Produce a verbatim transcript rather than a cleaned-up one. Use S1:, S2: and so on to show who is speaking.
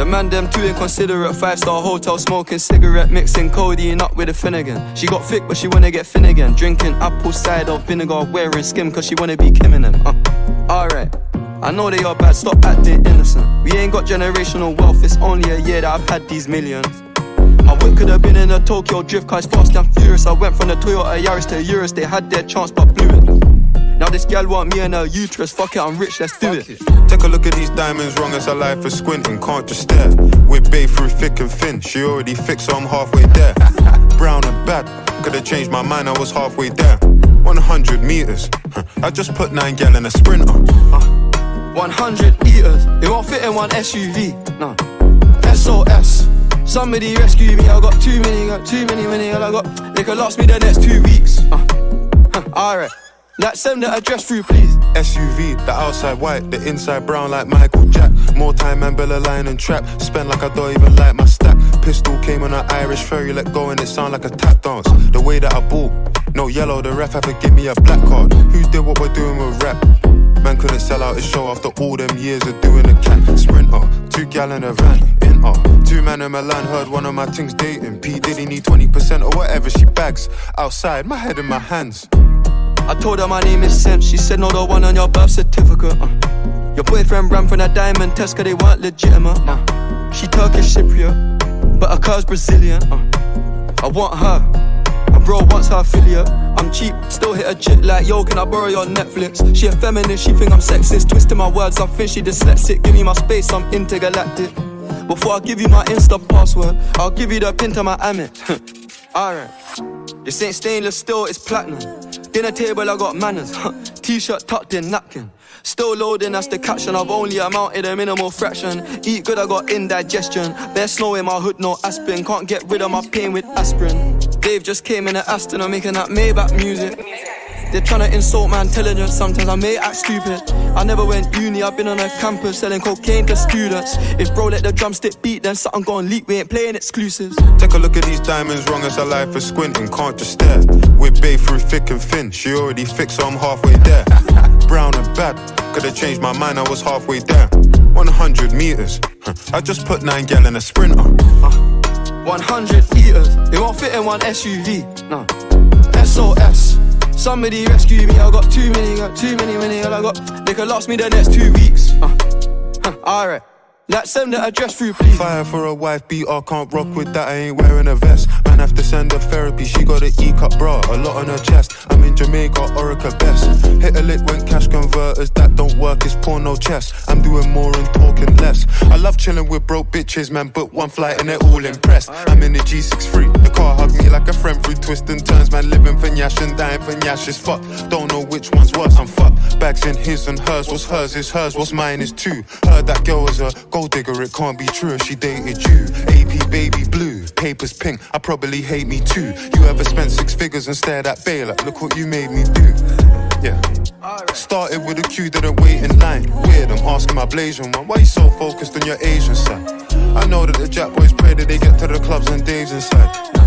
S1: The man them too inconsiderate. Five-star hotel smoking cigarette, mixing codeine up with a Finnegan. She got thick but she wanna get thin again. Drinking apple cider vinegar, wearing skim cause she wanna be Kim and them. uh, Alright, I know they are bad, stop acting innocent. We ain't got generational wealth, it's only a year that I've had these millions. My whip could have been in a Tokyo drift car, it's fast and furious. I went from the Toyota Yaris to Urus, they had their chance but blew it. Now this gal want me and her uterus, fuck it, I'm rich, let's do it.
S2: Take a look at these diamonds, wrong as her life is squinting, can't just stare. We're bae through thick and thin, she already fixed so I'm halfway there. Brown and bad, could've changed my mind, I was halfway there. one hundred meters, I just put nine gal in a sprinter.
S1: one hundred eaters, it won't fit in one S U V, no. S O S, somebody rescue me, I got too many, got too many, many, all I got, they could last me the next two weeks. uh, Alright, like send the address through please.
S2: S U V, the outside white, the inside brown like Michael Jack. More time and Bella line and trap, spend like I don't even like my stack. Pistol came on an Irish ferry, let go and it sound like a tap dance. The way that I bought, no yellow, the ref had to give me a black card. Who did what we're doing with rap? Man couldn't sell out his show after all them years of doing a cat sprinter. Two gal in a van, in uh Two man in Milan, heard one of my things dating. P Diddy need twenty percent or whatever she bags. Outside, my head in my hands.
S1: I told her my name is Sam, she said no, the one on your birth certificate. uh. Your boyfriend ran from that diamond test cause they weren't legitimate. uh. She Turkish Cypriot, but her car's Brazilian. uh. I want her, my bro wants her affiliate. I'm cheap, still hit a chick like, yo, can I borrow your Netflix? She a feminist, she think I'm sexist. Twisting my words, I think she dyslexic. Give me my space, I'm intergalactic. Before I give you my Insta password, I'll give you the pin to my Amex. Alright, this ain't stainless steel, it's platinum. Dinner table, I got manners. T-shirt tucked in, napkin. Still loading, that's the caption. I've only amounted a minimal fraction. Eat good, I got indigestion. Bare snow in my hood, no aspirin. Can't get rid of my pain with aspirin. Dave just came in an Aston, I'm making that Maybach music. They're trying to insult my intelligence, sometimes I may act stupid. I never went uni, I've been on a campus selling cocaine to students. If bro let the drumstick beat, then something gon' leak, we ain't playing exclusives.
S2: Take a look at these diamonds, wrong as her life is squinting, can't just stare. We're bae through thick and thin, she already fixed so I'm halfway there. Brown and bad, could've changed my mind, I was halfway there. one hundred meters, I just put nine gal in a sprinter.
S1: one hundred eaters, it won't fit in one S U V, no. S O S, somebody rescue me, I got too many, got too many, many, all I got, they could last me the next two weeks. uh, Alright, like send the address through please.
S2: Fire for a wife beater, can't rock with that, I ain't wearing a vest. Man have to send her therapy, she got an E-cup bra, a lot on her chest. I'm in Jamaica, Orica best. Hit a lick when cash converters, that don't work, it's porno chess. I'm doing more and talking less. I love chilling with broke bitches, man, book one flight and they're all impressed. I'm in the G six three, the car hugged me like a friend through twists and turns. Man living for Nyash and dying for Nyash is fucked. Don't know which one's worse, I'm fucked. Bags in his and hers, what's hers is hers, what's mine is too. Heard that girl was a gold digger, it can't be true, she dated you. A P baby blue, papers pink, I probably hate me too. You ever spent six figures and stared at Bae like, look what you made me do. Yeah. Started with a queue, didn't wait in line. Weird, I'm asking my Blasian one, why you so focused on your Asian side? I know that the Jack boys pray that they get to the clubs and Dave's inside.